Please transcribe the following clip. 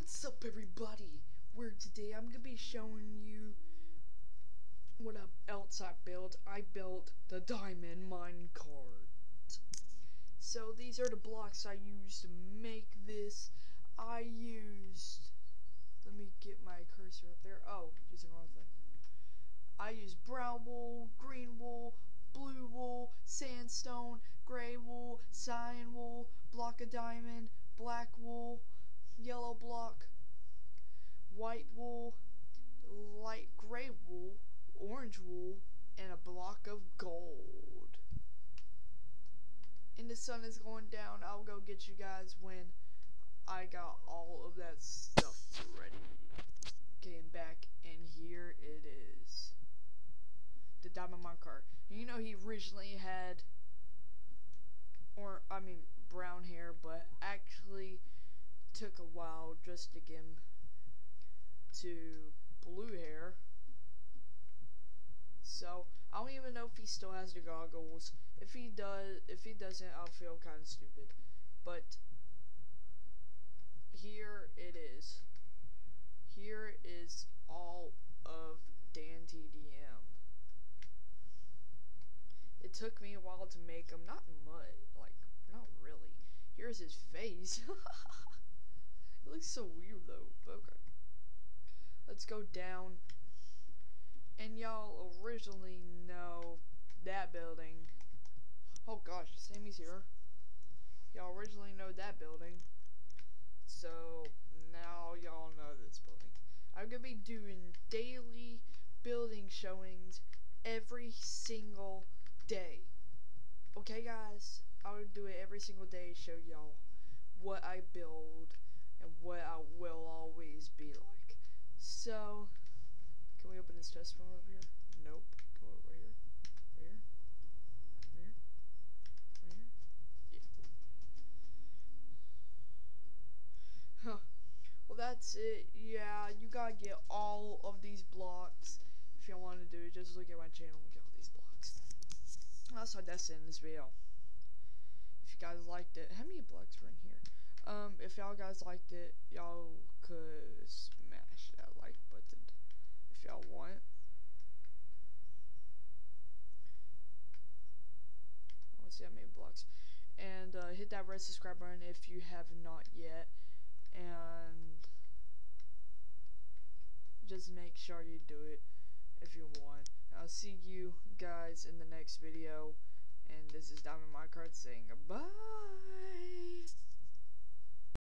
What's up, everybody? Today I'm gonna be showing you what else I built. I built the diamond minecart. So these are the blocks I used to make this. Let me get my cursor up there. Oh, using the wrong thing. I used brown wool, green wool, blue wool, sandstone, gray wool, cyan wool, block of diamond, black wool, yellow block, white wool, light gray wool, orange wool, and a block of gold. And the sun is going down. I'll go get you guys when I got all of that stuff ready. Getting back, and here it is. The diamond minecart. You know he originally had brown hair, but actually took a while just to get him to blue hair. So I don't even know if he still has the goggles. If he doesn't, I'll feel kind of stupid. But here it is. Here is all of DanTDM. It took me a while to make him, not really. Here's his face. It looks so weird though. Okay. Let's go down. And y'all originally know that building. Oh gosh, Sammy's here. Y'all originally know that building. So now y'all know this building. I'm gonna be doing daily building showings every single day. Okay guys? I'll do it every single day, show y'all what I build and what I will always be like. So, can we open this chest from over here? Nope. Go over here. Right here. Right here. Right here. Yeah. Huh. Well, that's it. Yeah, you gotta get all of these blocks. If you want to do it, just look at my channel and get all these blocks. Also, that's it in this video. If you guys liked it, how many blocks were in here? If y'all guys liked it, y'all could smash that like button if y'all want. I want to see how many blocks. And hit that red subscribe button if you have not yet. And just make sure you do it if you want. I'll see you guys in the next video. And this is Diamond Minecart saying goodbye.